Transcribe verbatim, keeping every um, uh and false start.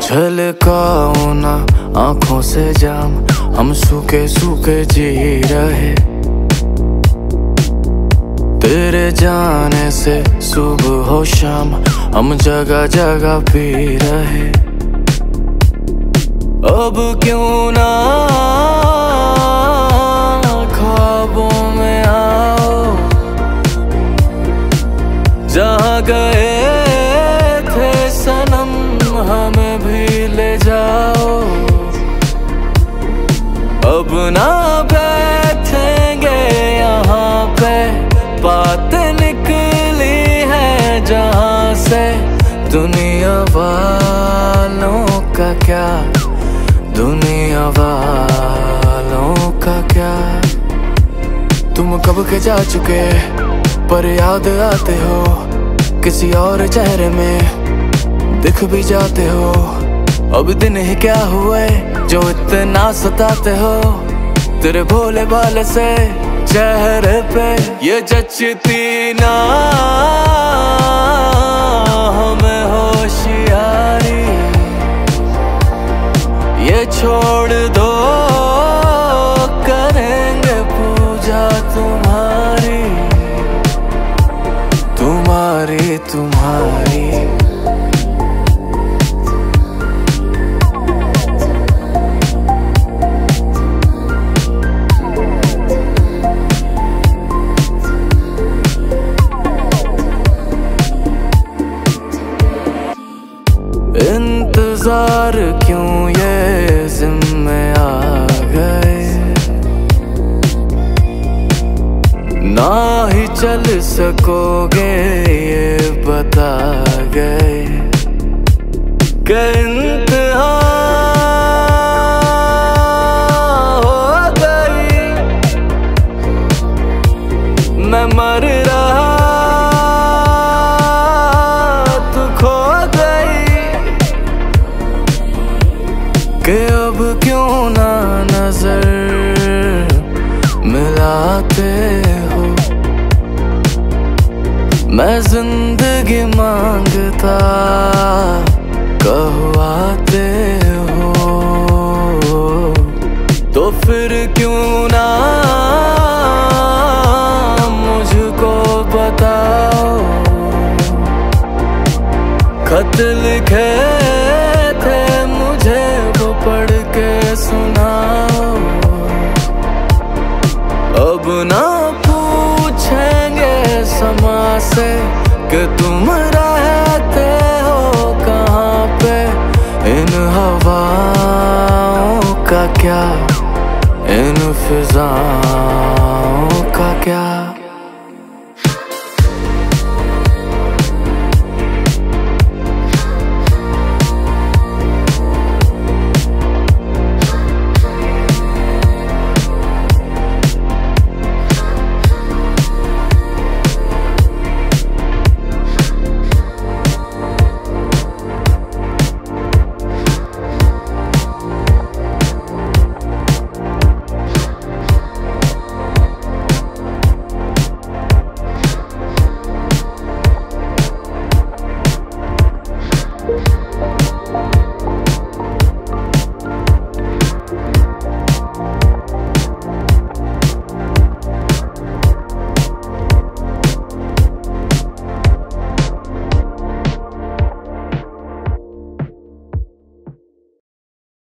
झलकाओ ना आंखों से जाम, हम सूखे सूखे जी रहे। तेरे जाने से सुबह हो शाम, हम जगह जगह पी रहे। अब क्यों ना ख्वाबों में आओ, जहाँ गए थे सनम हमें भी ले जाओ। अब ना बैठेंगे यहाँ पे, बात निकली है जहाँ से। दुनिया वालों का क्या, दुनिया वालों का क्या। तुम कब के जा चुके पर याद आते हो, किसी और चेहरे में दिख भी जाते हो। अब दिन ही क्या हुए जो इतना सताते हो, तेरे भोले भाले से चेहरे पे ये जचती ना हमें होशियारी। ये छोड़ दो करेंगे पूजा तुम्हारी, तुम्हारी तुम्हारी। इंतजार क्यों ये ज़िम्मे आ गए, ना ही चल सकोगे ये बता गए। कि इंतहा हो गई, मैं मर रहा तू खो गई। कि अब क्यों ना नजर मिलाते हो, मैं जिंदगी मांगता कहो आते हो। तो फिर क्यों ना मुझको बताओ, खत लिखे थे मुझे वो पढ़ के सुनाओ। अब ना पूछेंगे समा से कि तुम रहते हो कहाँ पे। इन हवाओं का क्या, इन फिजाओं का क्या।